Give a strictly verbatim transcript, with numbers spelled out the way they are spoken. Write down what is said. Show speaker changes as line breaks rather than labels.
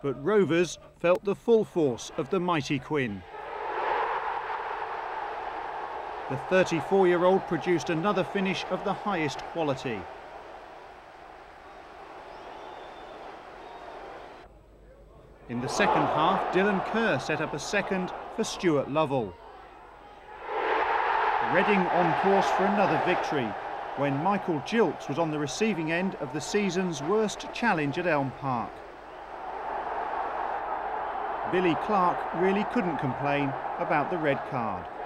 but Rovers felt the full force of the mighty Quinn. The thirty-four-year-old produced another finish of the highest quality. In the second half, Dylan Kerr set up a second for Stuart Lovell. Reading on course for another victory, when Michael Gilks was on the receiving end of the season's worst challenge at Elm Park. Billy Clark really couldn't complain about the red card.